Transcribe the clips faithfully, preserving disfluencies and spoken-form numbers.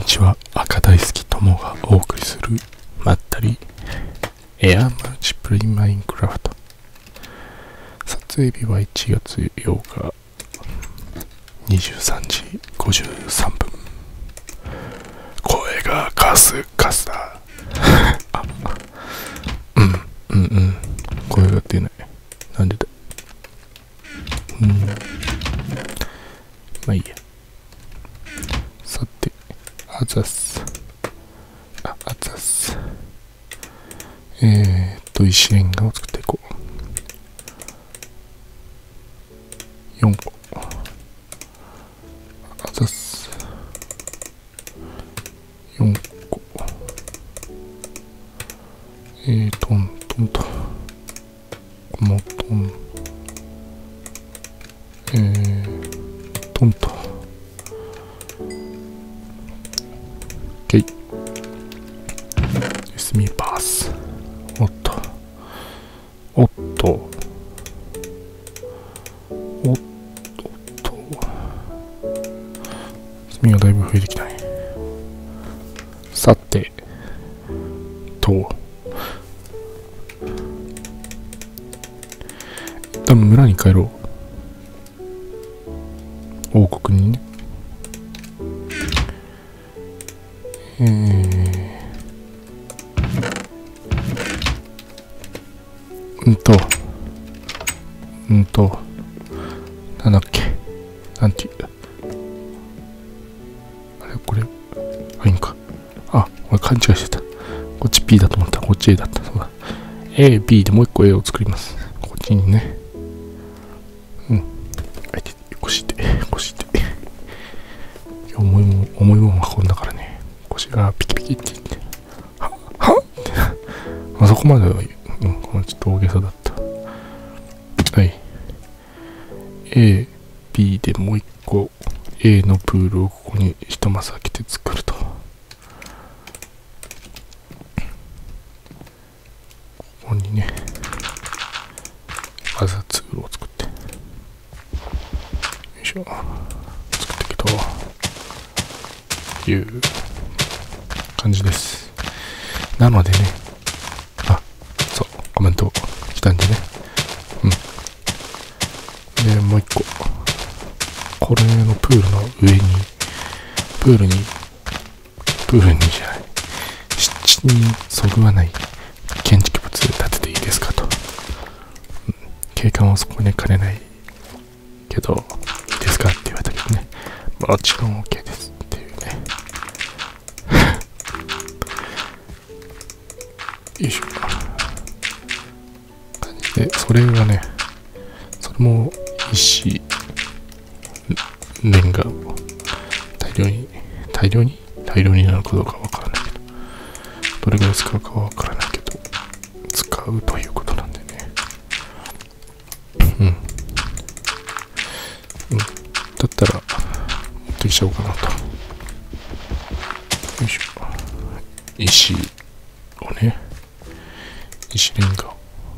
ちは。赤大好き友がお送りするまったりエアマルチプレイマインクラフト。撮影日はいちがつようかにじゅうさんじごじゅうさんぷん。声がカスカスだあうんうんうん声が出ない。なんでだ。うんまあいいや。さてあざっすああざっすえーっと石レンガを作っていこう。よんこあざっすよんこ。えートントンとこのトンえートンとケイスミパース。おっとおっとおっと炭がだいぶ増えてきたね。さてと一旦村に帰ろう。王国にね。えー、うんとうんとなんだっけなんていうあれこれあいいんか。あ俺勘違いしてた。こっち P だと思ったらこっち A だった。そうだ A、B でもう一個 A を作ります。こっちにね。うんあいてこしてこして重いもん重いもん運んだからね。腰がピキピキって言ってははってあそこまでは、うん、このちょっと大げさだった。はい A、B でもう一個 A のプールをここに一マス開けて作ると。ここにねまずは通路を作ってよいしょ作ったけどいう感じです。なのでねあそうコメント来たんでねうんでもう一個これのプールの上にプールにプールにじゃない湿地にそぐわない建築物建てていいですかと、うん、景観をそこに兼ねないけどいいですかって言われたけどねもちろん OK ですっていうねよいしょ感じでそれがねそれも石レンガを大量に大量に大量になるかどうかわからないけどどれぐらい使うかはわからないけど使うということなんでねうんうんだったら持ってきちゃおうかなと。よいしょ石をね石レンガ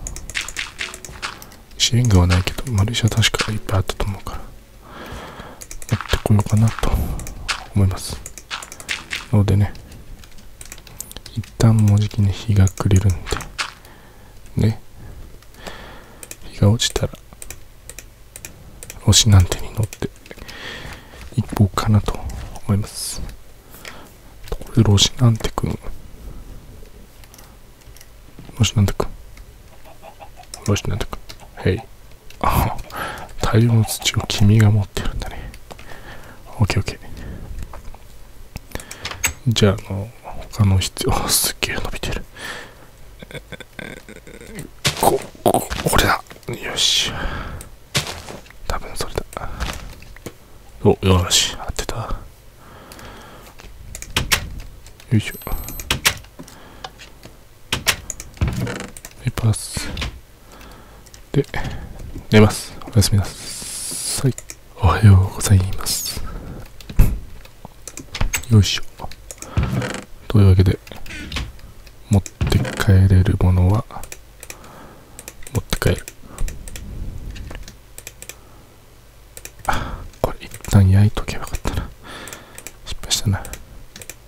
石レンガはないけどマレーシア確かいっぱいあったと思うから持ってこようかなと思いますのでね一旦もうじきに日が暮れるんでね日が落ちたらロシナンテに乗って行こうかなと思います。これロシナンテくんロシナンテくんロシナンテくんへいあ大量の土を君が持ってるんだね。オッケーオッケー。じゃあ、あの、他の必要、すっげえ伸びてる。こ、こ、これだ。よし。多分それだ。お、よし。合ってた。よいしょ。ペーパース。で、寝ます。おやすみなさい。おはようございます。よいしょ。というわけで持って帰れるものは持って帰る。あこれ一旦焼いとけばよかったな。失敗したな。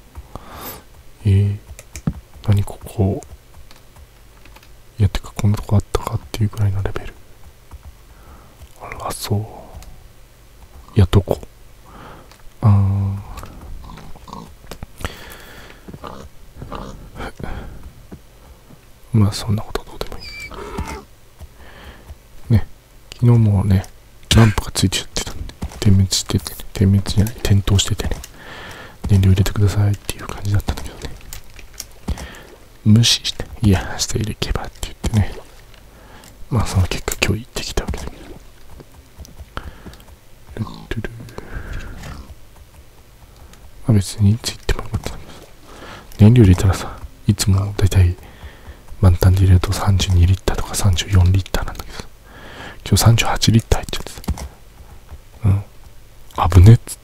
えー、何ここ。いや、てかこんなとこあったかっていうくらいのレベル。あら、そう。いや、どこ。あー。まあ、そんなことどうでもいい。ね。昨日もね、ランプがついちゃってたんで、点滅しててね、点滅じゃない、点灯しててね、燃料入れてくださいっていう感じだったんだけどね。無視して、いや、明日入れけばって言ってね。まあ、その結果、今日行ってきたわけだけど。ルッルルまあ、別についてもよかったんだけど、燃料入れたらさ、いつもだいたい満タンで入れるとさんじゅうにリッターとかさんじゅうよんリッターなんだけどさ、今日さんじゅうはちリッター入っちゃってさ、うん、危ねっつって。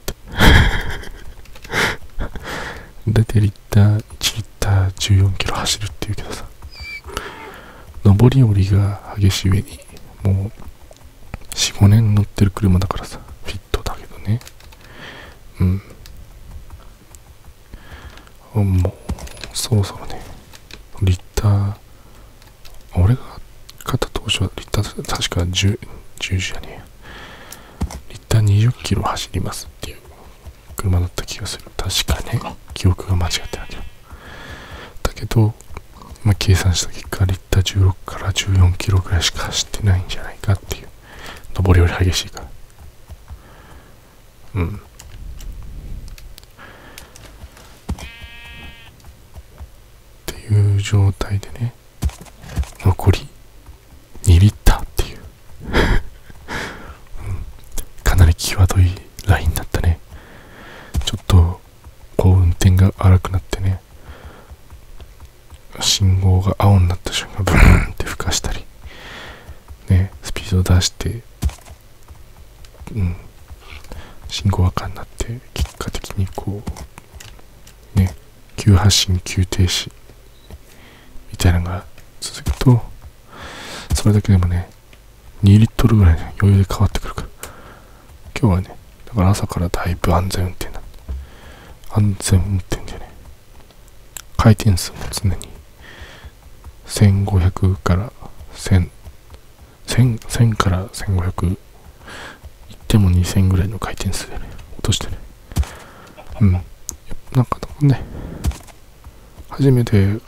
だいたいリッター、いちリッターじゅうよんキロ走るっていうけどさ、上り下りが激しい上に、もう、よん、ごねん乗ってる車だからさ、フィットだけどね。うん。もう、そろそろね、リッター、俺が買った当初はリッター確かじゅう、じゅうじゃねえや。リッターにじゅっキロ走りますっていう車だった気がする。確かね、記憶が間違ってなきゃ。だけど、まあ、計算した結果、リッターじゅうろくからじゅうよんキロぐらいしか走ってないんじゃないかっていう。上りより激しいから。うん。っていう状態でね、残りにリッターっていう、うん、かなり際どいラインだったね。ちょっとこう運転が荒くなってね、信号が青になった瞬間ブーンって吹かしたりね、スピード出して、うん、信号赤になって結果的にこうね、急発進急停止みたいなのが続くと、それだけでもね、にリットルぐらい、ね、余裕で変わってくるから、今日はね、だから朝からだいぶ安全運転だ。安全運転でね、回転数も常にせんごひゃくからせん、せん、せんからせんごひゃく、いってもにせんぐらいの回転数でね、落としてね。うん。なんかね、初めて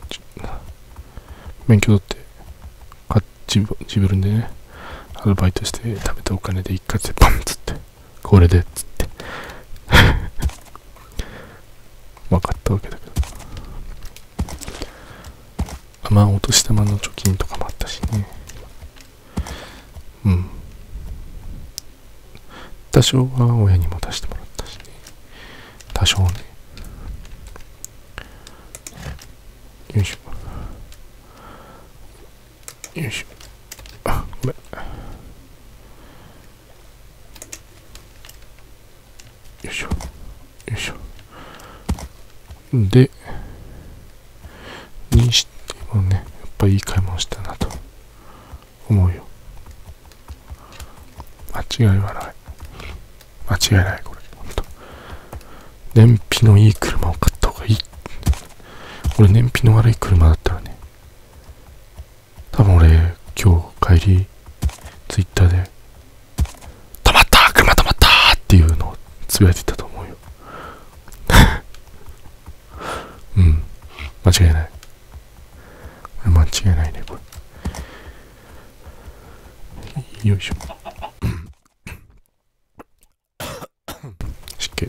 免許取って、自分でね、アルバイトして貯めたお金で一括でパンっつって、これでっつって分かったわけだけど、まあお年玉の貯金とかもあったしね。うん。多少は親にも出してもらったしね。多少ね。よいしょ。よいしょ。あ、ごめん。よいしょ。よいしょ。で、にしてもね、やっぱいい買い物したなと思うよ。間違いはない。間違いない、これ。ほんと。燃費のいい車を買った方がいい。俺、燃費の悪い車だったらね、多分俺、今日帰り、ツイッターで、止まった車止まったっていうのをつぶやいてたと思うよ。うん。間違いない。これ間違いないね、これ。よいしょ。湿気。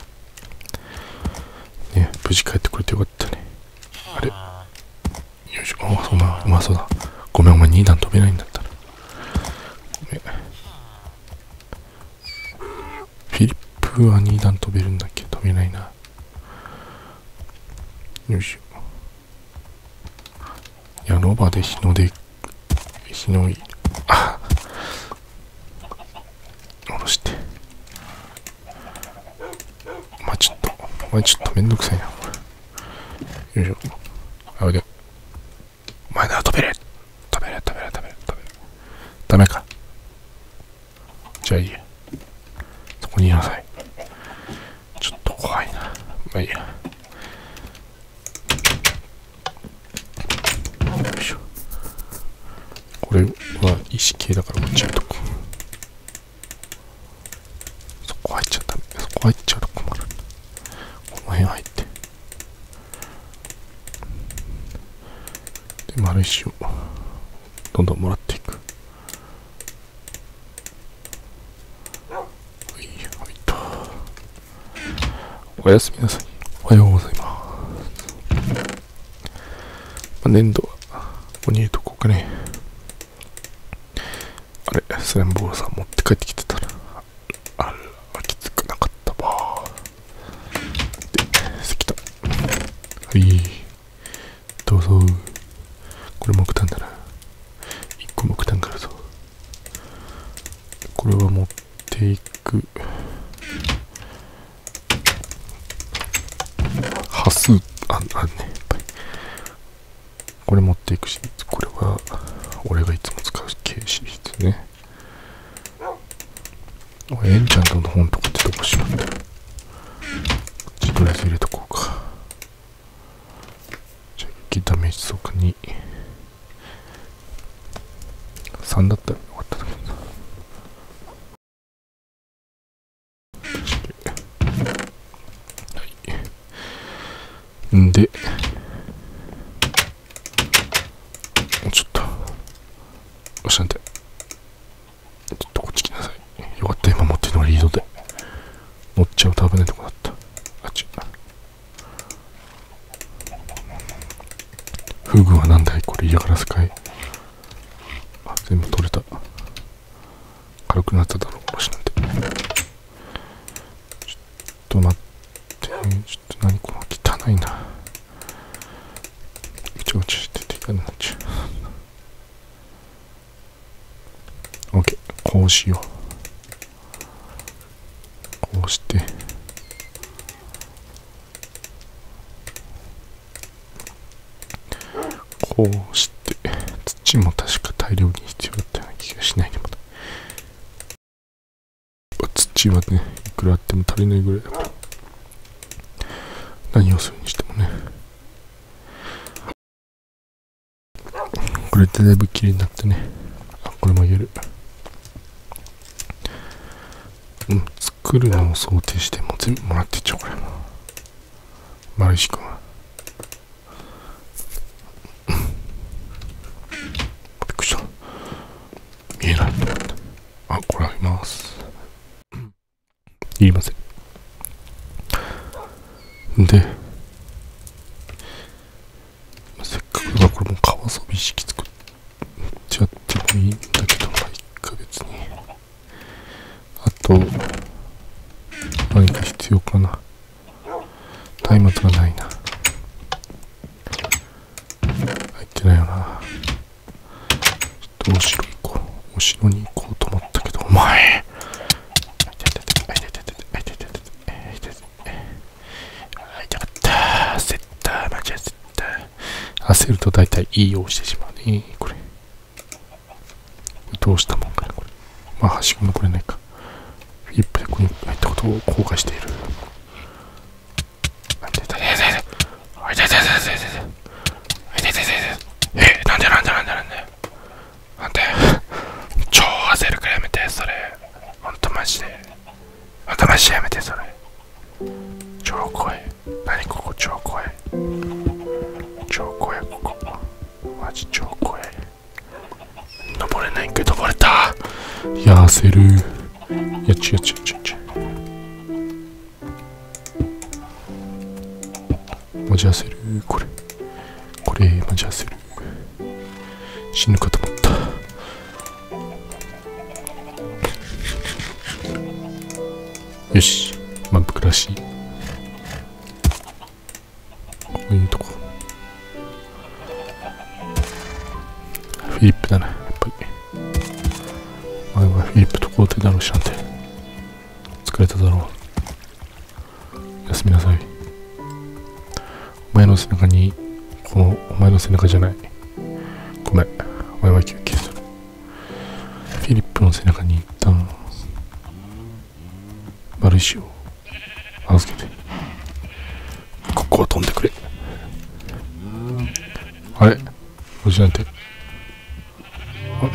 ね、無事帰ってこれてよかったね。あれ。よいしょ。あ、そうだ。うまそうだ。ごめん、お前に段飛べないんだったら。ごめん。フィリップはに段飛べるんだっけ？飛べないな。よいしょ。いや、ロバで日の出、日のい、あ、下ろして。お前ちょっと、お前ちょっとめんどくさいな、これ。よいしょ。あ、で。お前なら飛べれ。飛べれ、飛べれ、飛べれ、飛べれ。ダメか。じゃあいいや。そこにいなさい。ちょっと怖いな。まあいいや。 これは石系だからこっちやっとこう。そこ入っちゃダメ。そこ入っちゃうと困る。この辺入って。で、丸石をどんどんもらっていく。はい、はいと。おやすみなさい。おはようございます。まあ、粘土はここに入れとこうかね。あれ、スライムボールさん持って帰ってきてたら。あら、気づかなかったわ。で、石炭。はい。どうぞ。これ木炭だな。一個木炭があるぞ。これは持っていく。端数、あ、あるね。やっぱり。これ持っていくし、これは俺がいつも使うケーシリーズね。エンチャントの本とかってどこしまったら、こっちとりあえず入れとこうか。じゃあ一気ダメージ増加にさんだったらよかったんだけどな。はい。んでちょっとおしゃんでちょっとこっち来なさい。よかった、今持ってるのがリードで乗っちゃうと危ないとこだった。あっちフグはなんだいこれ、嫌がらせかい。あ、全部取れた。軽くなっただろう、おろしなんて。ちょっと待って、ちょっと何この汚いな。ぐちゃぐちゃしてて嫌になっちゃう。 OK、 こうしよう。こうしてこうして土も確か大量に必要だったような気がしないでもない。土はね、いくらあっても足りないぐらいだから、何をするにしてもね。これってだいぶ綺麗になってね。あ、これも言える。うん、作るのを想定してもう全部もらってっちゃおう。これも丸石くんはびっくりした、見えないと思った。あ、これあります。いりません。で、せっかくだからこれも川遊び式作っちゃってもいいんだけど、まあいっか別に。あと何か必要かな。松明がないな。入ってないよな。ちょっとお城行こう。お城に行こうと思ったけど、お前焦ると大体いいようしてしまうね。これどうしたもんかね。これまあはしごもこれないか。フィリップでここに入ったことを後悔している。え、なんでなんでなんでなんでなんで超焦るからやめて、それ。ほんとマジで。ほんとマジでやめて、それ。超怖い。何ここ超怖い。超怖い、ここ。マジ超怖い。登れないけど登れた。いや、焦る。いや、違う違う違う違う。マジ焦る。これ。これ、マジ焦る。死ぬかと思った。よし。満腹らしい。こういうとこ。フィリップだな、やっぱり。前はフィリップと皇帝だろうしなんて。疲れただろう。休みなさい。お前の背中に、この、お前の背中じゃない。ごめん。お前は休憩する。フィリップの背中に一旦、丸石を預けて、ここを飛んでくれ。あれおじなんて。あ、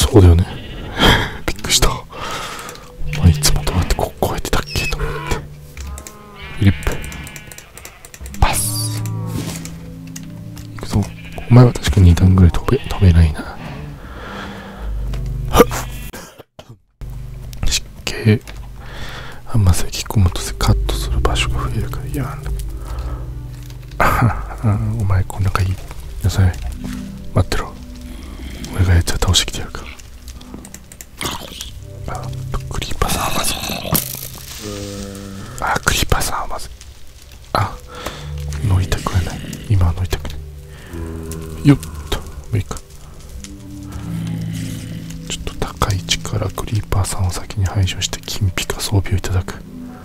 そうだよね。びっくりした。まあ、いつもどうやってこここうやってたっけと思って。フィリップ。パス。行くぞ。お前は確かにに段ぐらい飛べ、飛べないな。湿気。あんま咳込むとカットする場所が増えるから嫌なんだ。お前こんなかいいなさい。待ってろ。俺がやつは倒してきてやるか。あ、クリーパーさんはまずい。あ、クリーパーさんはまずい。あ、乗りたくはない。今は乗りたくない。よっと、無理か。ちょっと高い位置からクリーパーさんを先に排除して金ピカ装備をいただく。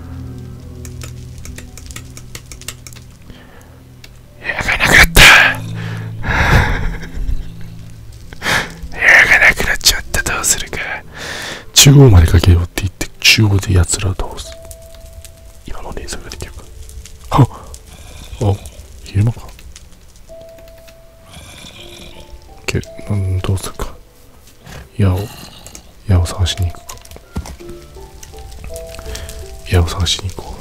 中央までかけようって言って中央で奴らを倒す。今のレーザーができるか。はっ、あ、昼間か。け、なん、どうするか。矢を矢を探しに行くか。矢を探しに行こ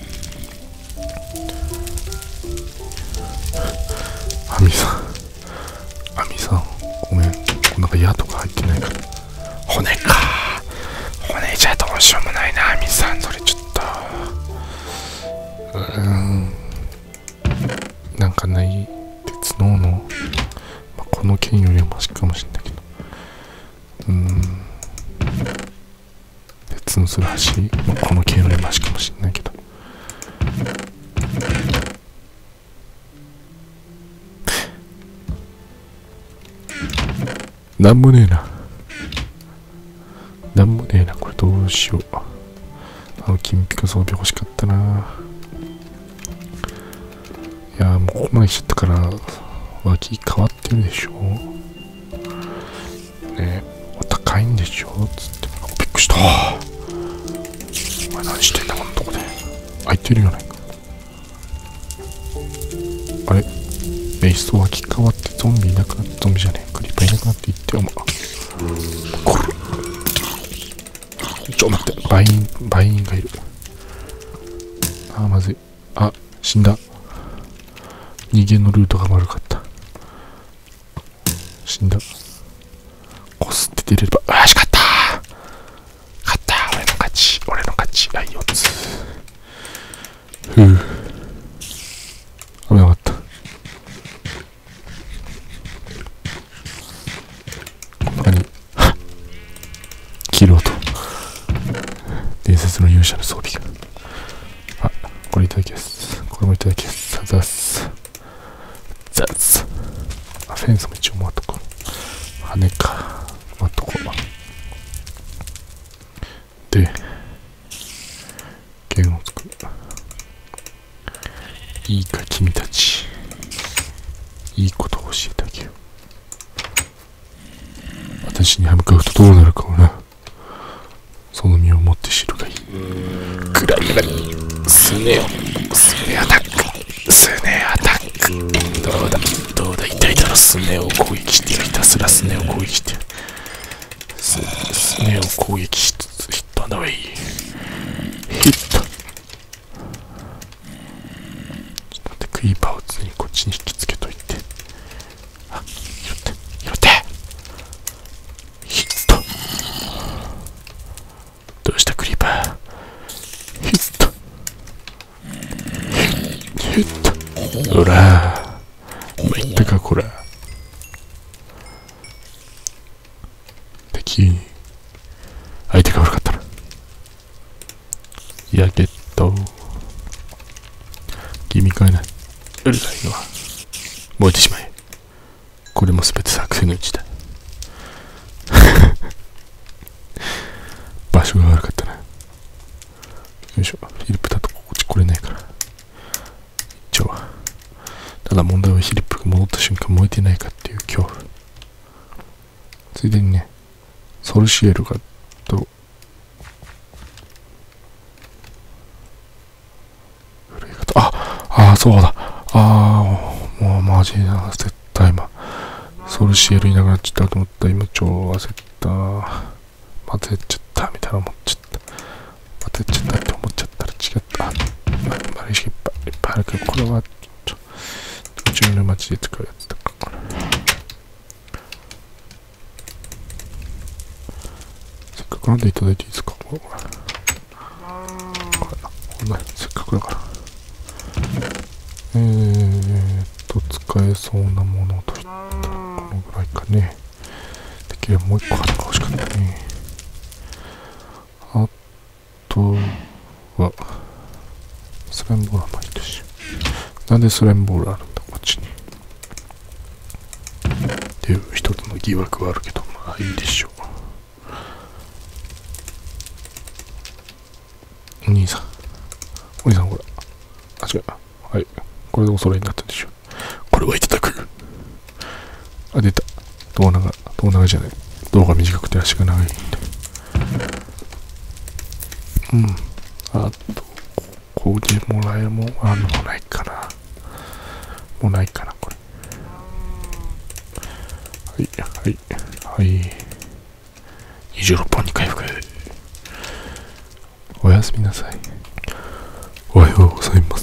う。アミさんアミさんごめん、なんか矢とか入ってないから。骨か。骨じゃどうしようもないな、アミさん。それちょっとうーん、なんかない鉄のの、まあ、この剣よりはマシかもしれないけど、うーん、鉄のする橋、まあ、この剣よりマシかもしれないけど、なんもねえな。なんもねえな、これどうしよう。あの金ピカ装備欲しかったな。いやー、もうここまで来ちゃったから脇変わってるでしょねえ。お高いんでしょつって。びっくりした。お前何してんだこんなとこで。開いてるよね。あれメイスト脇変わってゾンビいなくなって、ゾンビじゃねえクリーパーいなくなっていって、お前これちょ、待って、バイン、バインがいる。あー、まずい。あ、死んだ。逃げのルートが悪かった。死んだ。こすって出れれば、あーし、勝ったー勝ったー、俺の勝ち、俺の勝ち。はい、よっつ。ふぅ。危なかった。こんな感じ。切ろうと。伝説の勇者の装備が。あ、これいただきます。これもいただきます。ザッス。ザッス。あ、フェンスも一応回っとこう。羽か。回っとこう。で、剣を作る。いいか、君たち。いいことを教えてあげよう。私に歯向かうとどうなるかをな。その身をもって知るがいい。暗い中にスネ夫、スネアタック、スネアタック。どうだどうだ、痛いだろ。スネ夫を攻撃してやる。ひたすらスネ夫を攻撃してやる。ス, スネ夫を攻撃しつつヒットアンダーウェイ。ヒット。ちょっと待って、クリーパーを常にこっちに引きつけといて。あ、拾って拾ってヒット。どうしたクリーパー。ヒットヒット。ほらー、まいったかこら。敵に相手が悪かったな。やけっと君かいな。うるさいのは燃えてしまえ。これもすべて作戦のうちだ。場所が悪かったな。よいしょ。フィリップだとこっち来れないから。一応。ただ問題はフィリップが戻った瞬間燃えてないかっていう恐怖。ついでにね、ソルシエルがと、あ、ああ、そうだ。ああ、もうマジな、絶対今。ソルシエルいなくなっちゃったと思った。今超焦った。 た。またやっちゃったみたいな思っちゃった。またやっちゃったって思っちゃったら違った。まあ、マレーシアいっぱいいっぱいあるけど、これはちょ途中の街で使うやつだかこれ。せっかくなんでいただいていいですか。これこれこれせっかくだから。えーっと使えそうなものといったらこのぐらいかね。できればもう一個あるか欲しかったね。あとはスライムボールはまあいいですし、なんでスライムボールあるんだこっちにっていう一つの疑惑はあるけど、まあいいでしょう。お兄さんお兄さんこれあ違う、はい、これでお揃いになったでしょ。これはいただく。あ、出た。動画が動画じゃない、動画短くて足が長いんで。うん。あとここでもらえるもんあるのもないかな。もうないかなこれ。はいはいはい。にじゅうろっぽんに回復。おやすみなさい。おはようございます。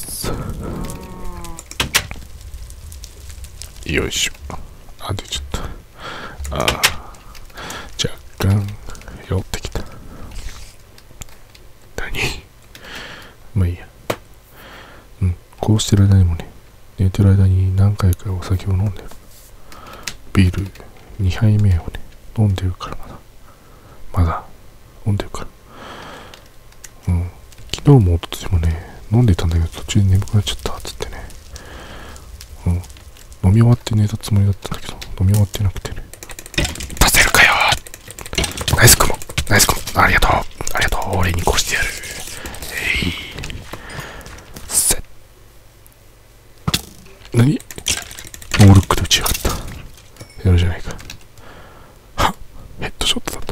よいしょ。あ、出ちゃった。ああ、若干酔ってきた。何？まあいいや。うん、こうしてる間にもね、寝てる間に何回かお酒を飲んでる。ビールにはいめをね、飲んでるからまだ。まだ飲んでるから。うん。昨日も一昨日もね、飲んでたんだけど途中で眠くなっちゃったっつってね。うん。飲み終わって寝たつもりだったんだけど、飲み終わってなくてね。出せるかよ。ナイスクモ、ナイスクモ、ありがとう、ありがとう、俺にこうしてやる。えい。せっ。何？ノールックで打ちやがった。やるじゃないか。はっ、ヘッドショットだった。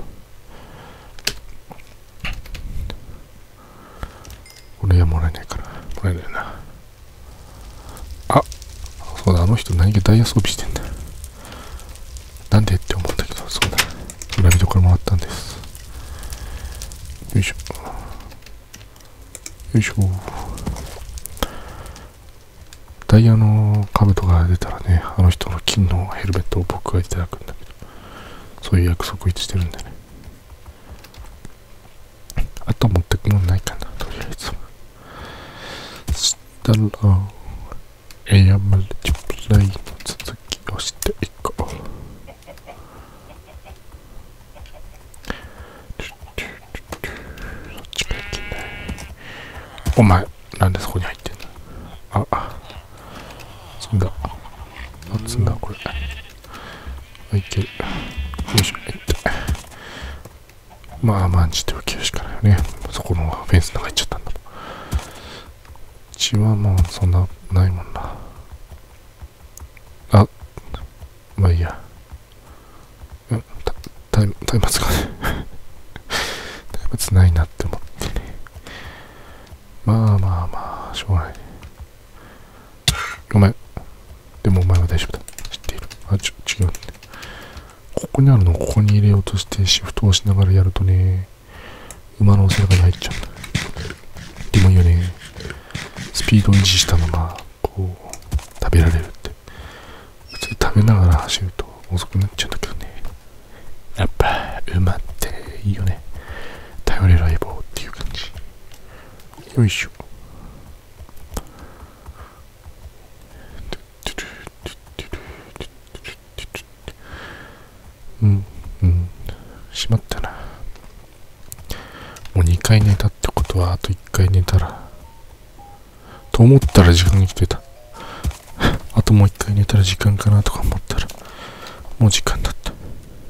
俺はもらえないから、もらえないな。あ、そうだ、あの人何気ダイヤ装備してんだよ。なんでって思ったけど、そうだ。村人からもらったんです。よいしょ。よいしょ。ダイヤの兜が出たらね、あの人の金のヘルメットを僕がいただくんだけど、そういう約束をしてるんでね。あと持ってくもんないかな、とりあえず。そしたら、エアマルチプライの続きをしていこう。お前、なんでそこに入ってんの？あ、あ、積んだ。あ、積んだ、これ。あ、いける。よいしょ、いって。まあ、まんじておきるしかないよね。そこのフェンスの中入っちゃったんだもん。血はもうそんな、ないもんな。あ、まあいいや。うん、た、タイム、タイマツがね。タイマツないなって思ってね。まあまあまあ、しょうがないね。ごめん。でもお前は大丈夫だ。知っている。あ、ちょ、違う、ね。ここにあるのをここに入れようとしてシフトをしながらやるとね、馬の背中に入っちゃうんだ。でもいいよね。スピードを維持したまま、こう、食べられるって。普通食べながら走ると遅くなっちゃうんだけどね。やっぱ、馬っていいよね。頼れる相棒っていう感じ。よいしょ。うん、うん。しまったな。もうにかい寝たってことは、あといっかい寝たら。と思ったら時間が来てた。あともういっかい寝たら時間かなとか思ったら、もう時間だった。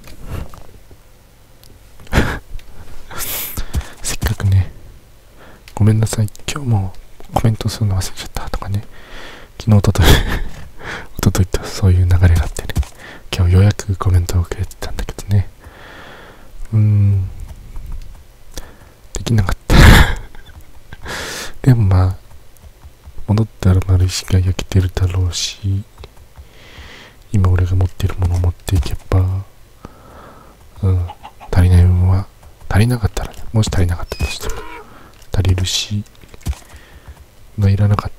せっかくね、ごめんなさい、今日もコメントするの忘れちゃったとかね、昨日、おととい、おとといとそういう流れがあってね、今日ようやくコメントをくれてたんだけどね、うーん、できなかった。でもまあ、戻ったら丸石が焼けてるだろうし、今俺が持ってるものを持っていけば、うん、 足りなかったらね、もし足りなかったとしても、足りるし、がいらなかった、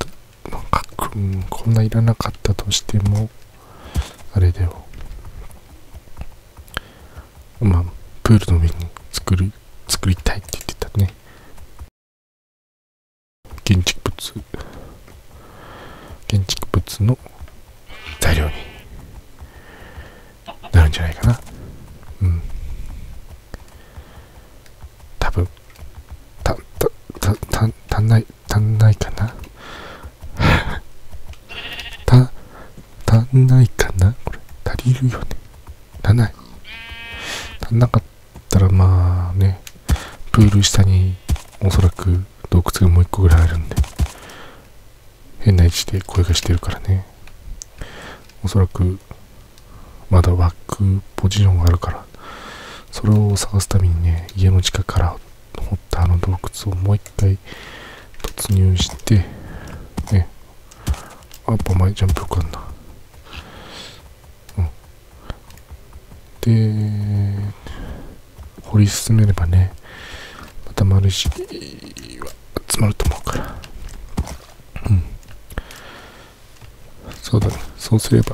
なんか、うん、こんないらなかったとしても、あれだよ。まあ、プールの上に作る、作りたいって言ってたね。建築物、建築物の材料になるんじゃないかな。うん。多分、た、た、た、た、足んない、足んないかな。た、足んないかなこれ、足りるよね。足んない。足んなかったらまあね、プール下におそらく洞窟がもう一個ぐらいあるんで、変な位置で声がしてるからね。おそらくまだワックポジションがあるから、それを探すためにね、家の近くから掘ったあの洞窟をもう一回突入して、ね、やっぱ前ジャンプ力あんな。うん。で、掘り進めればね、また丸石は集まると思うから。うん。そうだね。そうすれば、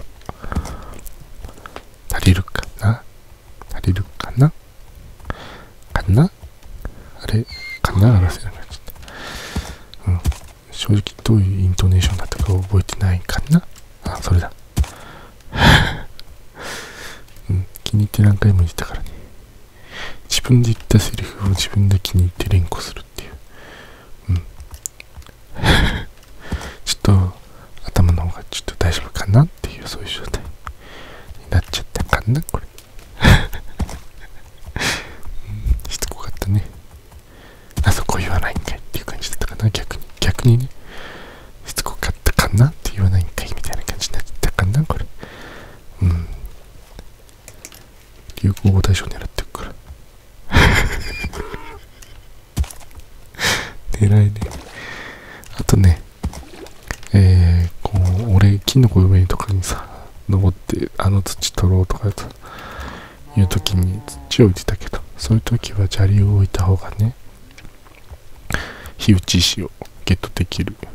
足りるかな足りるかなかなあれかな話せなくなっちゃった。うん。正直どういうイントネーションだったか覚えてないかなあ、それだ。うん。気に入って何回も言ってたからね。自分で言ったセリフを自分で気に入って連呼するっていう。うん。ちょっと頭の方がちょっと大丈夫かなっていう、そういう状態になっちゃったかなこれ。うん、しつこかったね。あそこ言わないんかいっていう感じだったかな。逆に逆にね、しつこかったかなって言わないんかいみたいな感じになっちゃったかなこれ。うん。流行語大賞狙ってるから。偉いね。あとね、えー、こう、俺、木の上とかにさ、登って、あの土取ろうとかという時に土を置いてたけど、そういう時は砂利を置いた方がね、火打ち石をゲットできる。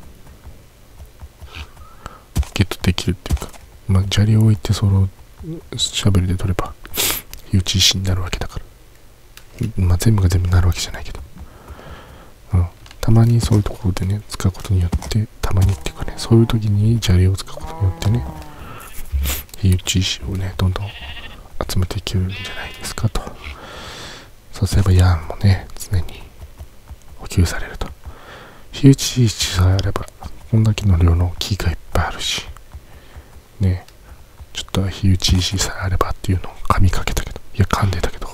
ゲットできるっていうか、まあ、砂利を置いて、それをシャベルで取れば、火打ち石になるわけだから。まあ、全部が全部なるわけじゃないけど。うん。たまにそういうところでね、使うことによって、たまにっていうかね、そういう時に砂利を使うことによってね、火打ち石をね、どんどん集めていけるんじゃないですかと。そうすればヤンもね、常に補給されると。火打ち石さえあれば、こんだけの量の木がいっぱいあるし、ね、ちょっと火打ち石さえあればっていうのを噛みかけたけど、いや、噛んでたけど、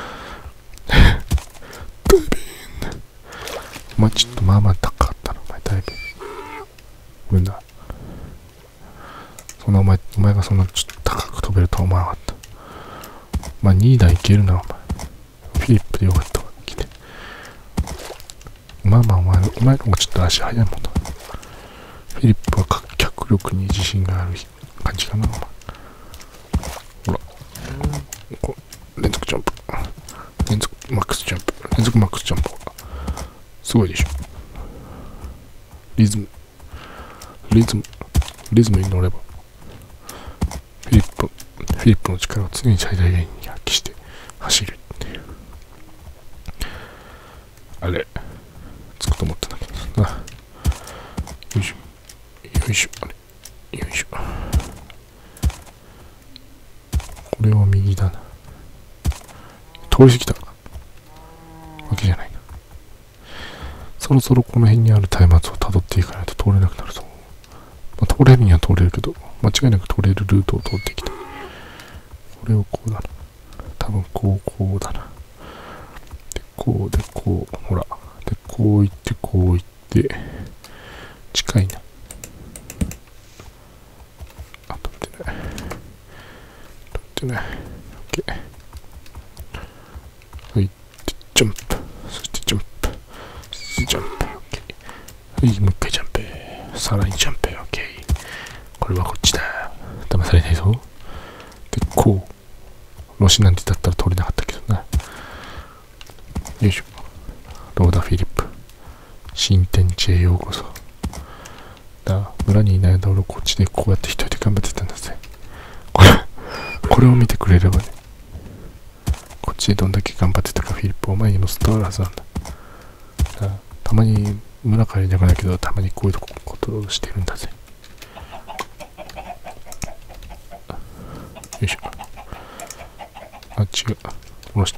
お前ちょっとまあまあ高かったな、お前だいぶ。ごめんな。そんなお前、お前がそんなちょっと高く飛べるとは思わなかった。まあにだいいけるな、お前。フィリップでよかったわ、来て。まあまあお前、お前の方がちょっと足速いもんな。フィリップは脚力に自信がある感じかな、お前。ほら。こう連続ジャンプ。連続マックスジャンプ。連続マックスジャンプ。すごいでしょ。リズム、リズム、リズムに乗れば、フィリップ、フィリップの力を常に最大限に発揮して走るっていう。あれ、つくと思ったんだけどな。よいしょ、よいしょ、あれ、よいしょ。これは右だな。通り過ぎたわけじゃないな。そろそろこの辺にある松明を辿っていかないと通れなくなると思う。まあ、通れるには通れるけど、間違いなく通れるルートを通ってきた。これをこうだな。多分こう、こうだな。で、こうで、こう、ほら。で、こう行って、こう行って、近いな。あ、通ってない。通ってない。OK。はい、ジャンプ。そしてジャンプ。ジャンプ。OK。はい、もう一回ジャンプ。さらにジャンプ。OK。これはこっちだ。騙されないぞ。で、こう。ロシなんてだったら通れなかったけどな。 よいしょ。ローダ・フィリップ。新天地へようこそ。だ、村にいない間俺こっちでこうやって一人で頑張ってたんだぜ。これ、これを見てくれればね。こっちでどんだけ頑張ってたかフィリップお前にも伝わるはずなんだ。だたまに村からいなくないけど、たまにこういうことをしてるんだぜ。よいしょ。あ、違う。下ろして。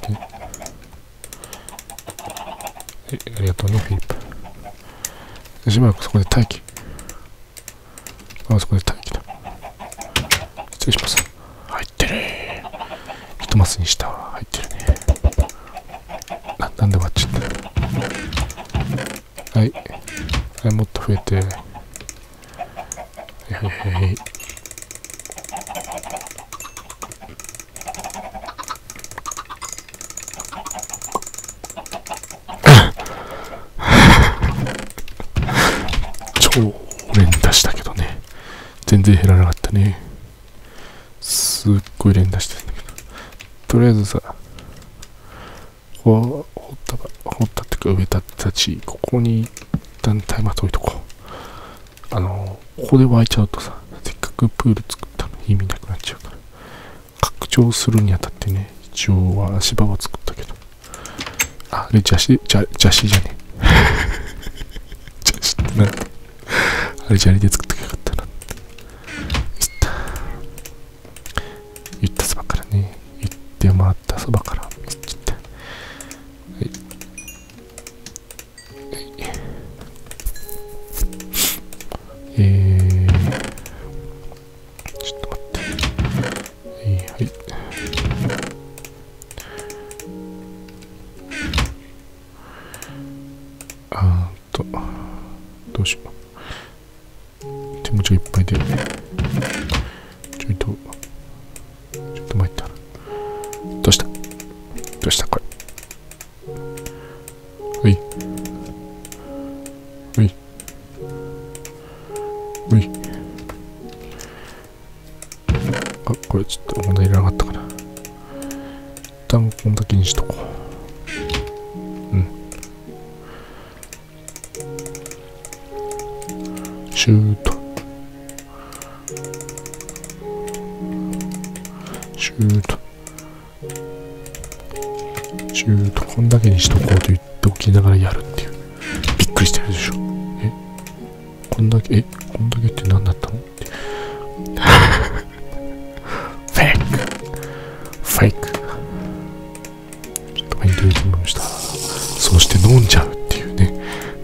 え、ありがとうね、フィリップ。しばらくそこで待機。あ、そこで待機だ。失礼します。入ってる。一マスにしたわ。入ってるね。な、なんで割っちゃった。はい。はい、もっと増えて。はいはいはいはい。超連打したけどね。全然減らなかったね。すっごい連打してるんだけど。とりあえずさ、こう、掘ったば、掘ったってか植えたたち、ここに一旦タイマー置いとこう。あの、ここで湧いちゃうとさ、せっかくプール作ったのに意味なくなっちゃうから。拡張するにあたってね、一応は足場は作ったけど。あ、あれ、邪視、邪、邪視じゃねえ。邪視ってなんだ。あれ、砂利で作ってきゃよかったなって。言ったそばからね。言ってもらったそばから見つけた。はい。はい。えー。ちょっと待って。はい、はい。あーっと、どうしよう。手持ちがいっぱいで、ちょいと、ちょっと参ったな。どうしたどうしたこれ。うい。うい。うい。あ、これちょっと問題いらなかったかな。一旦こんだけにしとこう。うん。シュート。シュート。シュート。こんだけにしとこうと言っておきながらやるっていう。びっくりしてるでしょ。えこんだけ、えこんだけって何だったのって。フェイク。フェイク。ちょっとマインドリズムした。そして飲んじゃうっていうね。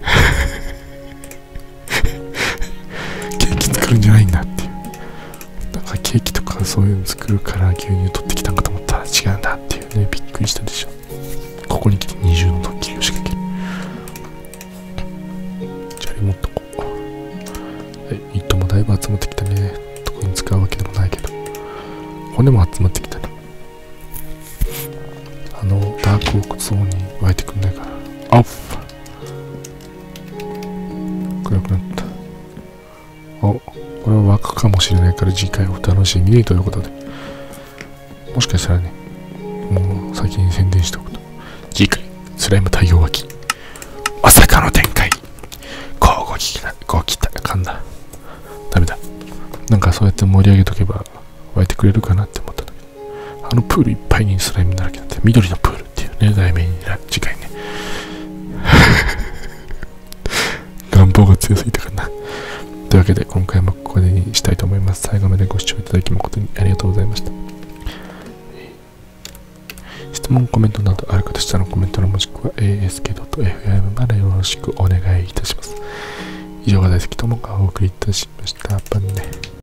ケーキ作るんじゃないんだっていう。なんかケーキとかそういうの作るから牛乳取ってきたんかと思ったら違うんだっていうね。びっくりしたでしょ。ここに来て二重のドッキリを仕掛ける。砂利持っとこう。え、糸もだいぶ集まってきたね。特に使うわけでもないけど。骨も集まってきたね。あの、ダークオークゾーンに湧いてくんないから。あっ暗くなった。お、これは湧くかもしれないから次回お楽しみにということで。もしかしたらね、もう先に宣伝しておくと。次回、スライム太陽湧き。まさかの展開。こうごきた、ごきた、かんだ。ダメだ。なんかそうやって盛り上げとけば湧いてくれるかなって思ったんだけど。あのプールいっぱいにスライムだらけになって、緑のプールっていうね、題名に次回ね。願望が強すぎたかな。というわけで今回もここでにしたいと思います。最後までご視聴いただき誠にありがとうございました。質問、コメントなどある方したらコメントのもしくは エーエスケードットエフエム までよろしくお願いいたします。以上が大好きともがお送りいたしました。バンね。